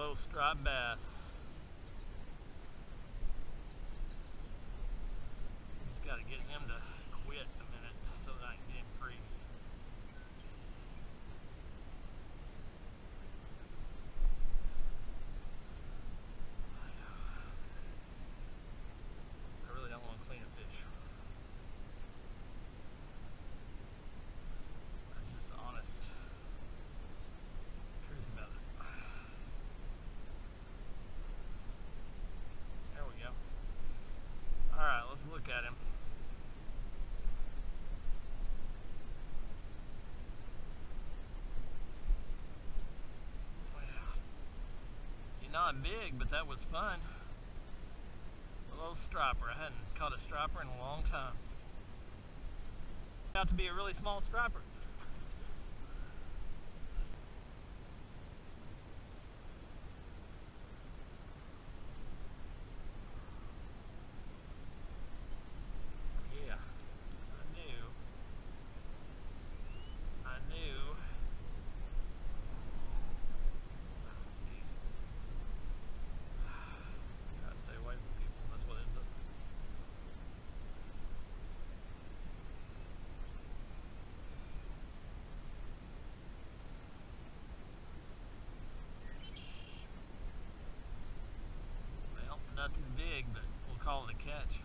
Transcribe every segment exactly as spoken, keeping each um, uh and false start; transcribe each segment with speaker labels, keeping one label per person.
Speaker 1: little striped bass. Just got to get him to quit a minute so that I can get him free. I really don't want to clean a fish. That's just the honest truth about it. There we go. Alright, let's look at him. Wow. You're not big, but that was fun. A little striper. I hadn't caught a striper in a long time. Turned out to be a really small striper. Yeah, I knew. I knew. Oh, jeez. Gotta stay away from people. That's what it is. Well, nothing big, but we'll call it a catch.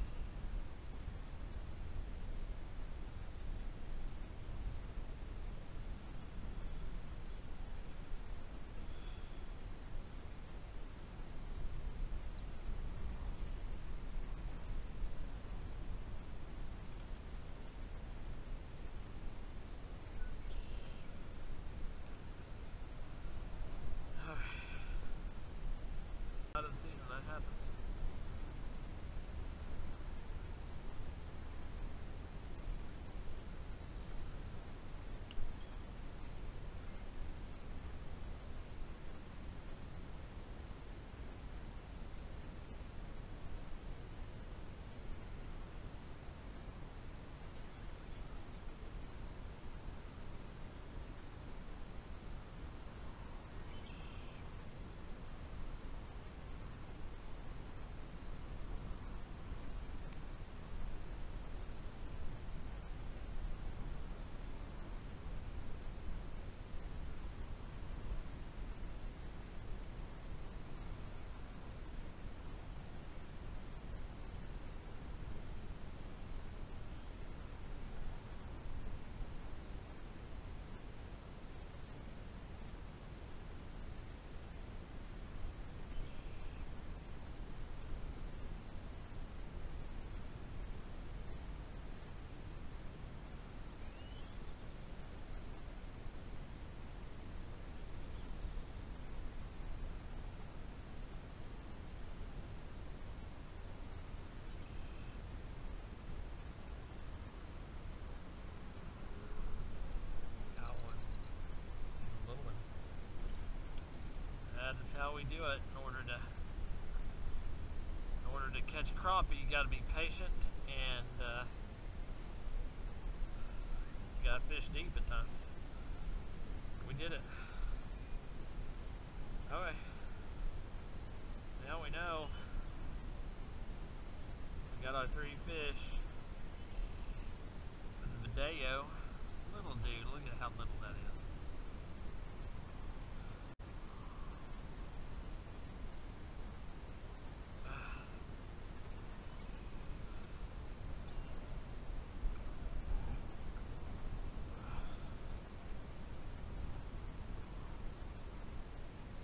Speaker 1: Out of the season, that happens. That is how we do it. In order to in order to catch crappie, you got to be patient and uh, you got to fish deep at times. We did it. Okay. Now we know we got our three fish. The Video. Little dude, look at how little that is.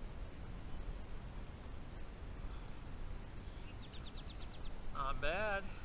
Speaker 1: Not bad.